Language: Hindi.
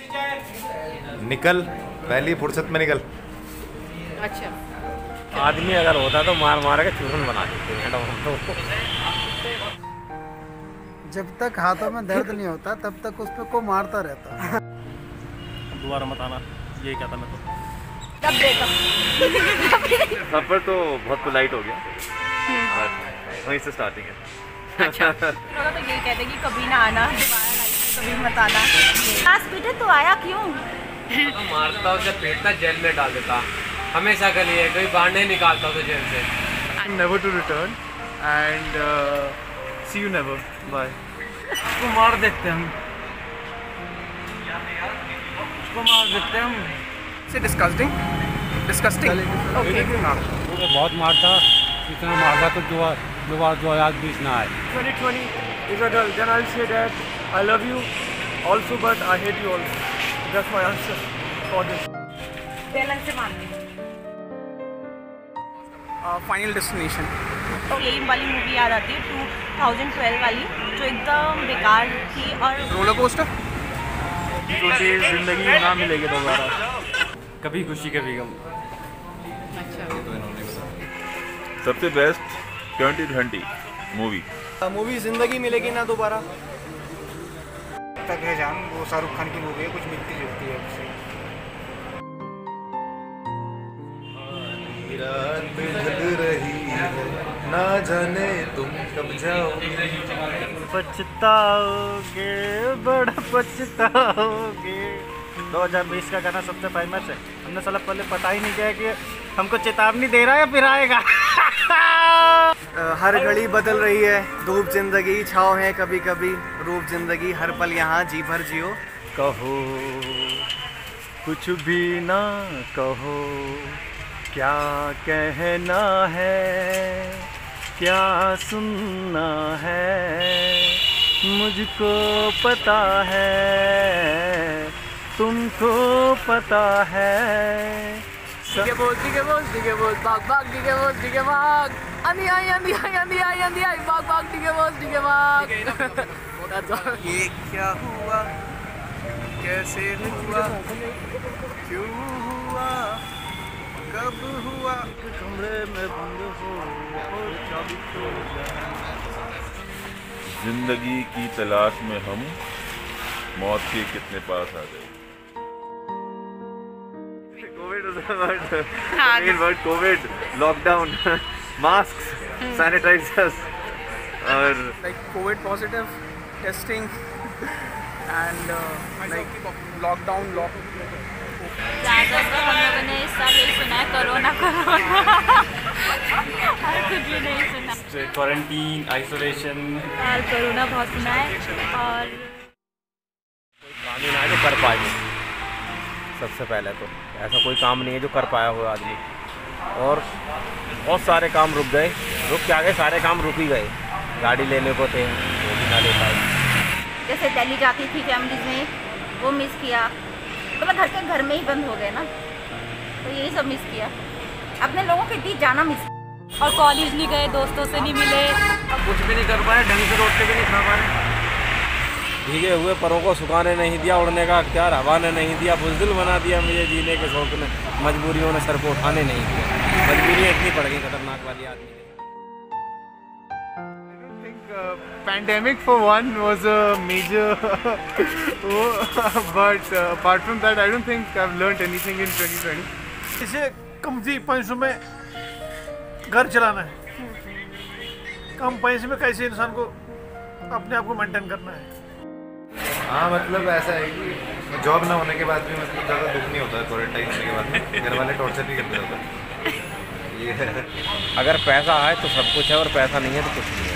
निकल, पहली फुर्सत में निकल। अच्छा, आदमी अगर होता तो मार मार के चूरन बना देते हैं। जब तक हाथों में दर्द नहीं होता तब तक उस पे को मारता रहता। दोबारा मत आना, ये क्या था मैं तो सफर तो बहुत पोलाइट हो गया, वहीं से स्टार्टिंग है। अच्छा तो यही कहते कि कभी ना आना दोबारा लाइफ में, कभी मत आना। क्लास पीटे तो आया क्यों? तो मारता उसे, पीटता, जेल में डाल देता, हमेशा के लिए कभी बाहर नहीं निकालता उसे जेल से। Never to return and see you never. Bye. उसको मार देते हम, उसको मार देते हम। Say disgusting. Disgusting. Okay. बहुत मारता, इतना मारता तो जो याद बीच ना आए। 2020 is adult. Then I'll say that I love you also, but I hate you also. That's my answer for this. बेलन से मारने। Final Destination. तो यही वाली मूवी याद आती है 2012 वाली, जो एकदम बेकार थी। और Roller coaster. जिंदगी ना मिलेगी दोबारा, कभी खुशी कभी गम। सबसे बेस्ट 2020 मूवी मूवी जिंदगी मिलेगी ना दोबारा। तक है जान, वो शाहरुख खान की मूवी है, कुछ मिलती जुलती है उससे। रात ढल रही है, ना जाने तुम कब जाओगे। पछताओगे, बड़ा पछताओगे। 2020 का गाना सबसे फेमस है। हमने साला पहले पता ही नहीं किया कि हमको चेतावनी दे रहा है या फिर आएगा। हर घड़ी बदल रही है, धूप जिंदगी, छाँव है कभी कभी, रूप जिंदगी, हर पल यहाँ जी भर जियो। कहो कुछ भी ना कहो, क्या कहना है, क्या सुनना है, मुझको पता है, तुमको पता है। Dige boss, bag bag, dige boss, andi ay, bag bag, dige boss, That's all. ये क्या हुआ, कैसे हुआ, क्यों हुआ, कब हुआ। कमरे में बंद हो और चाबी खो जाए। जिंदगी की तलाश में हम मौत के कितने पास आ गए। कोविड, लॉकडाउन, मास्क, सैनिटाइजर्स और Like COVID positive testing and like lockdown. ज़्यादातर हम लोगों ने इस साल यही सुना है, कोरोना और कुछ भी नहीं सुना। क्वारंटीन, आइसोलेशन, और कोरोना बहुत सुना है। और काम ही ना है जो कर पाए। सबसे पहले तो ऐसा कोई काम नहीं है जो कर पाया हो आदमी, और बहुत सारे काम रुक गए, रुक क्या गए, सारे काम रुक ही गए। गाड़ी लेने को थे, वो भी ना ले पाए। जैसे दिल्ली जाती थी फैमिलीज में, वो मिस किया। मतलब घर में ही बंद हो गए ना, तो यही सब मिस किया। अपने लोगों के बीच जाना मिस, और कॉलेज नहीं गए, दोस्तों से नहीं मिले, कुछ भी नहीं कर पाए, ढंग से रोटी भी नहीं खा पाए। भीगे हुए परों को सुखाने नहीं दिया, उड़ने का अख्तियार हवा ने नहीं दिया, बुज़दिल बना दिया मुझे जीने के शौक ने, मजबूरियों ने सर को उठाने नहीं दिया। मजबूरियाँ इतनी पड़ गई खतरनाक वाली आदमी। Pandemic for one was a major but apart from that I don't think I've learned anything in 2020. इसे कमती पैसों में घर चलाना है, कम पैसे में कैसे इंसान को अपने आप को मेंटेन करना है। हाँ मतलब ऐसा है कि जॉब ना होने के बाद भी मतलब ज़्यादा दुख नहीं होता है क्वारंटाइन होने के बाद में, घर वाले टॉर्चर नहीं करते ज़्यादा। ये है, अगर पैसा है तो सब कुछ है, और पैसा नहीं है तो कुछ नहीं।